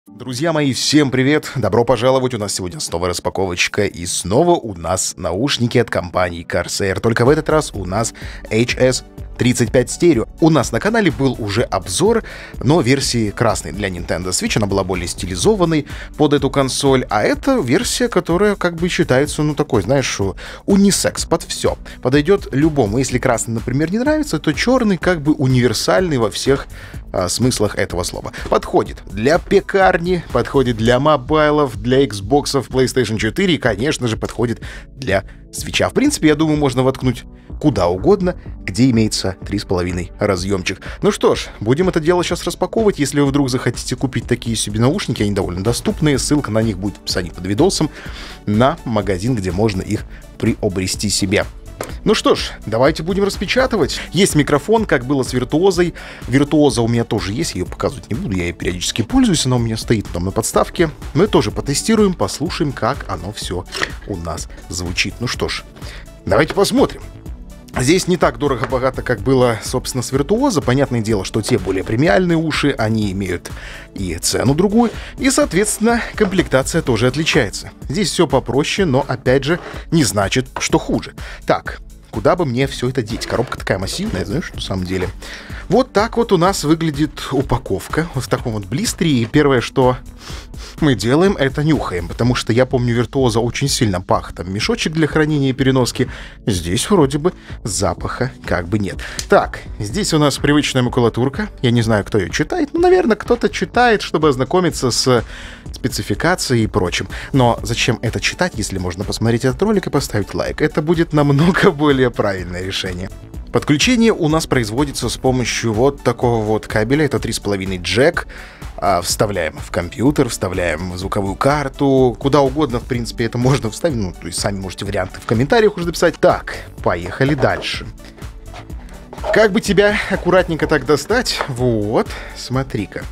Друзья мои, всем привет! Добро пожаловать! У нас сегодня снова распаковочка, и снова у нас наушники от компании Corsair. Только в этот раз у нас HS35 Stereo. У нас на канале был уже обзор, но версии красной для Nintendo Switch. Она была более стилизованной под эту консоль, а это версия, которая как бы считается, ну такой, знаешь, унисекс под все. Подойдет любому. Если красный, например, не нравится, то черный как бы универсальный во всех смыслах этого слова. Подходит для пекарни, подходит для мобайлов, для Xbox, PlayStation 4 и, конечно же, подходит для свитча. В принципе, я думаю, можно воткнуть куда угодно, где имеется 3,5 разъемчик. Ну что ж, будем это дело сейчас распаковывать. Если вы вдруг захотите купить такие себе наушники, они довольно доступные, ссылка на них будет в описании под видосом, на магазин, где можно их приобрести себе. Ну что ж, давайте будем распечатывать. Есть микрофон, как было с виртуозой. Виртуоза у меня тоже есть, я ее показывать не буду, я ей периодически пользуюсь, она у меня стоит там на подставке. Мы тоже потестируем, послушаем, как оно все у нас звучит. Ну что ж, давайте посмотрим. Здесь не так дорого-богато, как было, собственно, с виртуоза. Понятное дело, что те более премиальные уши, они имеют и цену другую, и, соответственно, комплектация тоже отличается. Здесь все попроще, но, опять же, не значит, что хуже. Так, куда бы мне все это деть? Коробка такая массивная, знаешь, на самом деле. Вот так вот у нас выглядит упаковка, вот в таком вот блистере. И первое, что мы делаем, это нюхаем, потому что я помню, виртуоза очень сильно пах. Там мешочек для хранения и переноски. Здесь вроде бы запаха как бы нет. Так, здесь у нас привычная макулатурка. Я не знаю, кто ее читает. Ну, наверное, кто-то читает, чтобы ознакомиться с спецификацией и прочим. Но зачем это читать, если можно посмотреть этот ролик и поставить лайк? Это будет намного более правильное решение. Подключение у нас производится с помощью вот такого вот кабеля. Это 3,5 джек. Вставляем в компьютер, вставляем в звуковую карту. Куда угодно, в принципе, это можно вставить. Ну, то есть сами можете варианты в комментариях уже написать. Так, поехали дальше. Как бы тебя аккуратненько так достать? Вот, смотри-ка.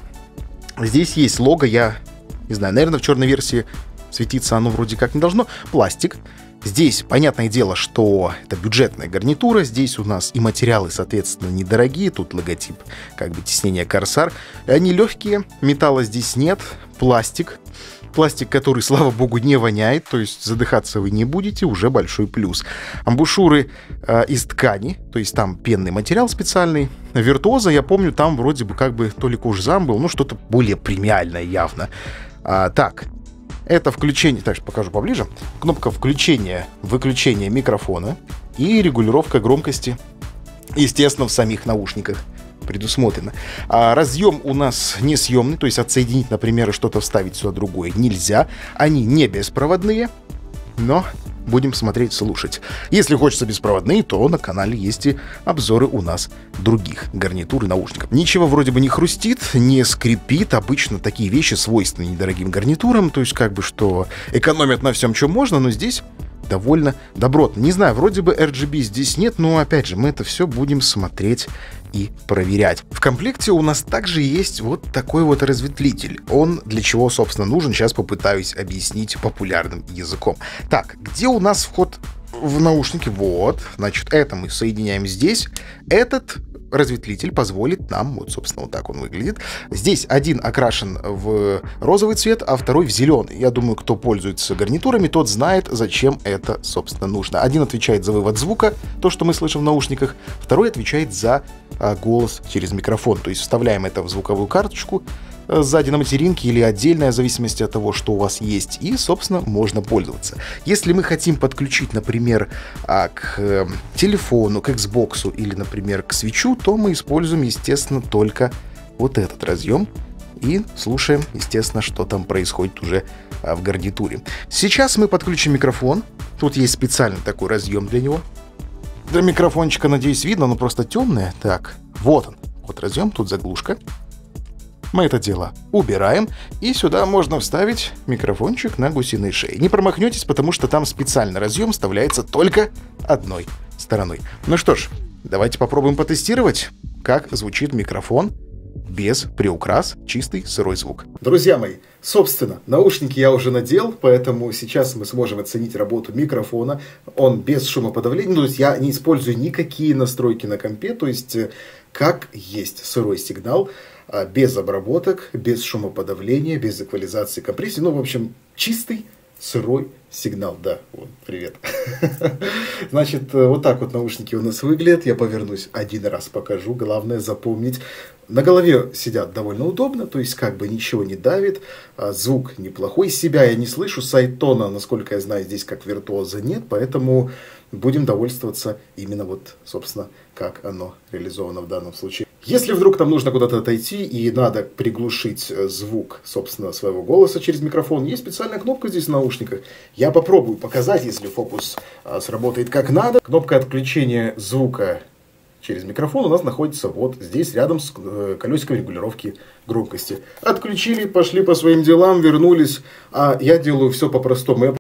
Здесь есть лого, я не знаю, наверное, в черной версии светиться оно вроде как не должно. Пластик. Здесь, понятное дело, что это бюджетная гарнитура. Здесь у нас и материалы, соответственно, недорогие. Тут логотип, как бы, тиснения Corsair. Они легкие, металла здесь нет. Пластик. Пластик, который, слава богу, не воняет. То есть задыхаться вы не будете, уже большой плюс. Амбушюры из ткани. То есть там пенный материал специальный. Виртуоза, я помню, там вроде бы как бы то ли кожзам был, ну что-то более премиальное явно. Так. Это включение, так, покажу поближе. Кнопка включения, выключения микрофона и регулировка громкости, естественно, в самих наушниках предусмотрено. Разъем у нас несъемный, то есть отсоединить, например, и что-то вставить сюда другое нельзя. Они не беспроводные, но будем смотреть, слушать. Если хочется беспроводные, то на канале есть и обзоры у нас других гарнитур и наушников. Ничего вроде бы не хрустит, не скрипит. Обычно такие вещи свойственны недорогим гарнитурам, то есть как бы что экономят на всем, чем можно, но здесь довольно добротно. Не знаю, вроде бы RGB здесь нет, но опять же мы это все будем смотреть и проверять. В комплекте у нас также есть вот такой вот разветвлитель. Он для чего, собственно, нужен, сейчас попытаюсь объяснить популярным языком. Так, где у нас вход в наушники? Вот, значит, это мы соединяем здесь. Этот разветвлитель позволит нам, вот, собственно, вот так он выглядит. Здесь один окрашен в розовый цвет, а второй в зеленый. Я думаю, кто пользуется гарнитурами, тот знает, зачем это, собственно, нужно. Один отвечает за вывод звука, то, что мы слышим в наушниках, второй отвечает за голос через микрофон. То есть вставляем это в звуковую карточку сзади на материнке или отдельная, в зависимости от того, что у вас есть, и, собственно, можно пользоваться. Если мы хотим подключить, например, к телефону, к Xbox или, например, к свитчу, то мы используем, естественно, только вот этот разъем и слушаем, естественно, что там происходит уже в гарнитуре. Сейчас мы подключим микрофон. Тут есть специальный такой разъем для него. Для микрофончика, надеюсь, видно, но просто темное. Так, вот он. Вот разъем, тут заглушка. Мы это дело убираем, и сюда можно вставить микрофончик на гусиной шее. Не промахнетесь, потому что там специальный разъем вставляется только одной стороной. Ну что ж, давайте попробуем потестировать, как звучит микрофон без приукрас, чистый сырой звук. Друзья мои, собственно, наушники я уже надел, поэтому сейчас мы сможем оценить работу микрофона. Он без шумоподавления, то есть я не использую никакие настройки на компе, то есть как есть сырой сигнал. без обработок, без шумоподавления, без эквализации компрессии. Ну, в общем, чистый, сырой сигнал. Да, вот, привет. Значит, вот так вот наушники у нас выглядят. Я повернусь один раз, покажу. Главное запомнить. На голове сидят довольно удобно, то есть как бы ничего не давит. Звук неплохой. Себя я не слышу. Сайтона, насколько я знаю, здесь как виртуоза нет, поэтому будем довольствоваться именно вот, собственно, как оно реализовано в данном случае. Если вдруг нам нужно куда-то отойти и надо приглушить звук, собственно, своего голоса через микрофон, есть специальная кнопка здесь в наушниках. Я попробую показать, если фокус сработает как надо. Кнопка отключения звука через микрофон у нас находится вот здесь, рядом с колесиком регулировки громкости. Отключили, пошли по своим делам, вернулись. А я делаю все по-простому.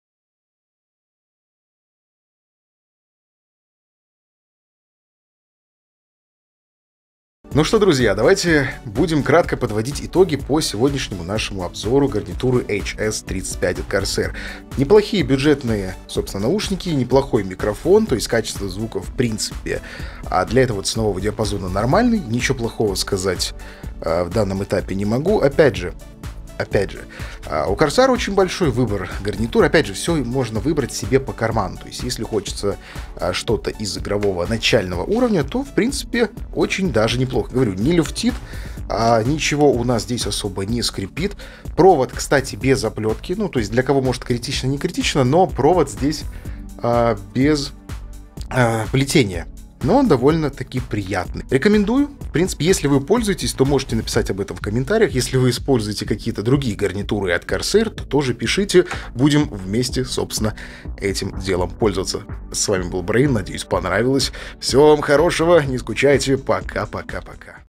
Ну что, друзья, давайте будем кратко подводить итоги по сегодняшнему нашему обзору гарнитуры HS35 от Corsair. Неплохие бюджетные, собственно, наушники, неплохой микрофон, то есть качество звука в принципе, а для этого ценового диапазона нормальный, ничего плохого сказать в данном этапе не могу. Опять же, у Corsair очень большой выбор гарнитур. Опять же, все можно выбрать себе по карману. То есть, если хочется что-то из игрового начального уровня, то, в принципе, очень даже неплохо. Говорю, не люфтит, ничего у нас здесь особо не скрипит. Провод, кстати, без оплетки. Ну, то есть, для кого, может, критично, не критично, но провод здесь без плетения. Но он довольно-таки приятный. Рекомендую. В принципе, если вы пользуетесь, то можете написать об этом в комментариях. Если вы используете какие-то другие гарнитуры от Corsair, то тоже пишите. Будем вместе, собственно, этим делом пользоваться. С вами был Брейн. Надеюсь, понравилось. Всего вам хорошего. Не скучайте. Пока-пока-пока.